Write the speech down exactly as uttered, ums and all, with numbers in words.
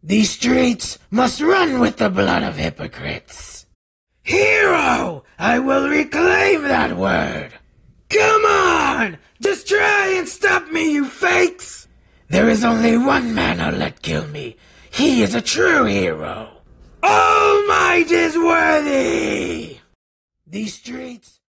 These streets must run with the blood of hypocrites. Hero! I will reclaim that word! Come on! Just try and stop me, you fakes! There is only one man I'll let kill me. He is a true hero. All might is worthy! These streets